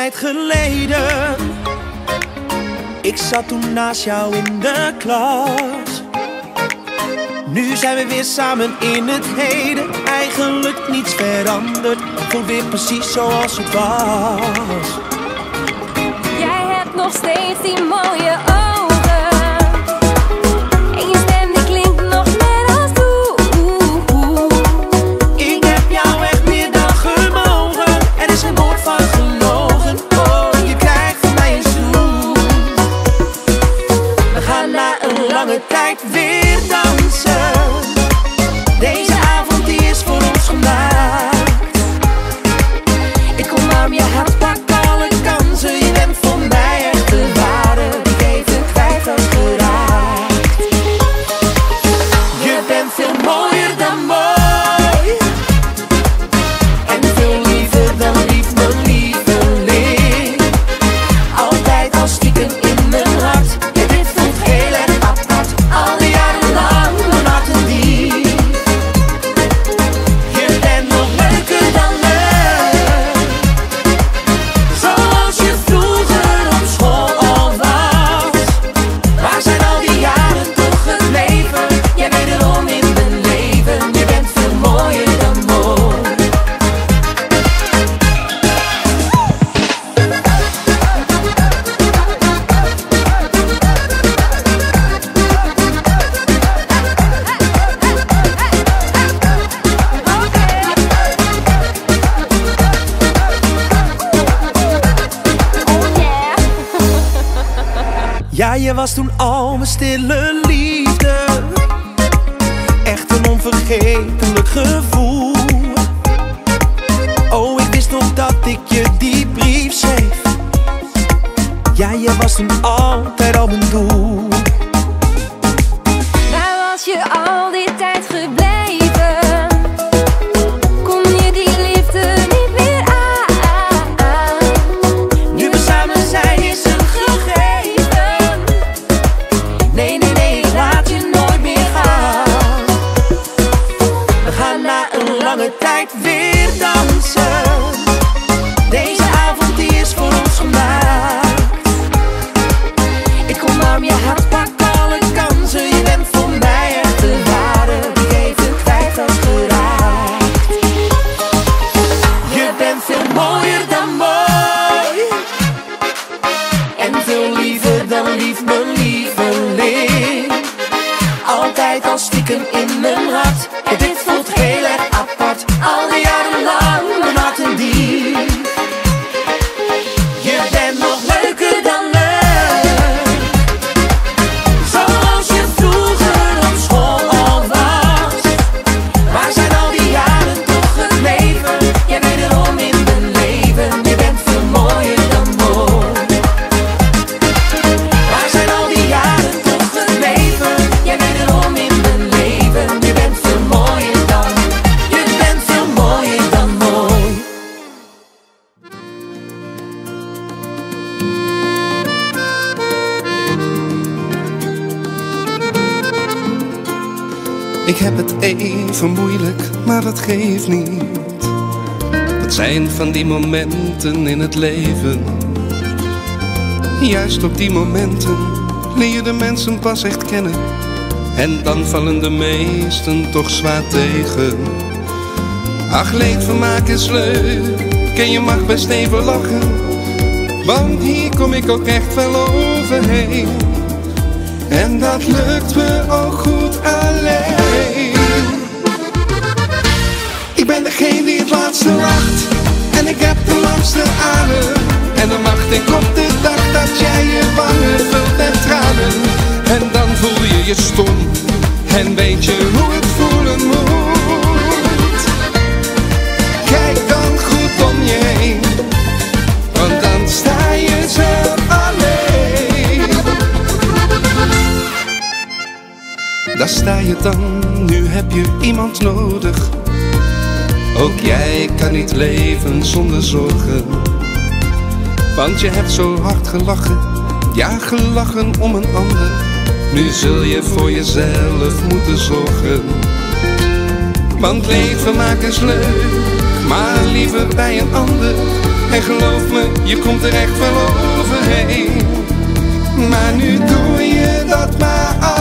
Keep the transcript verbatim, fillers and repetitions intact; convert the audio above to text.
tijd geleden. Ik zat toen naast jou in de klas. Nu zijn we weer samen in het heden. Eigenlijk niets veranderd, voelt weer precies zoals het was. Jij hebt nog steeds die mooie ogen. En je stem die klinkt nog net als toen. Ik heb jou echt meer dan gemogen. Er is een woord van gelogen. Oh, je krijgt van mij een zoen. We gaan na een lange tijd weer dansen. Deze avond die is voor ons gemaakt. Ik omarm je hart, pak alle kansen. Je bent voor mij echt de ware, die even kwijt had geraakt. Je bent veel mooier dan mooi. En veel liever dan lief, mijn lieveling. Altijd al stiekem in mijn hart. Ja, dit voelt heel erg apart. Al die jaren lang, mijn hart en diep. Je bent nog leuker dan leuk. Zoals je vroeger op school al was. Waar zijn al die jaren toch gebleven? Jij wederom in mijn leven. Je bent veel mooier dan mooi. Ja, je was toen al mijn stille liefde. Echt een onvergetelijk gevoel. Oh, ik wist nog dat ik je die brief schreef. Ja, je was toen altijd al mijn doel. Waar was je al die tijd gebleven? Kon je die liefde niet meer aan? Nu we samen zijn is een gegeven. Nee, nee, nee, ik laat je nooit meer gaan. We gaan na een lange tijd weer dansen. Deze avond die is voor ons gemaakt. Ik omarm je hart, pak alle kansen. Je bent voor mij echt de ware, die even kwijt had geraakt. Je bent veel mooier dan mooi. En veel liever dan lief, mijn lieveling. Altijd al stiekem in mijn hart. Ja, dit voelt heel erg apart. Al die jaren lang, mijn hart en diep. Je bent nog leuker dan leuk. Zoals je vroeger op school al was. Waar zijn al die jaren toch gebleven? Jij wederom in mijn leven. Je bent veel mooier dan mooi. Waar zijn al die jaren toch gebleven? Jij wederom in mijn leven. Je bent veel mooier dan. Je bent veel mooier dan mooi. Ik heb het even moeilijk, maar dat geeft niet. Dat zijn van die momenten in het leven. Juist op die momenten leer je de mensen pas echt kennen. En dan vallen de meesten toch zwaar tegen. Ach, leedvermaak is leuk en je mag best even lachen. Want hier kom ik ook echt wel overheen. En dat lukt me ook goed alleen. Ik ben degene die het laatste lacht. En ik heb de langste adem. En dan wacht ik op de dag dat jij je wangen vult met tranen. En dan voel je je stom. En weet je hoe het voelen moet. Kijk dan goed om je heen. Want dan sta je zo alleen. Daar sta je dan, nu heb je iemand nodig. Ook jij kan niet leven zonder zorgen. Want je hebt zo hard gelachen, ja gelachen om een ander. Nu zul je voor jezelf moeten zorgen. Want leedvermaak is leuk, maar liever bij een ander. En geloof me, je komt er echt wel overheen. Maar nu doe je dat maar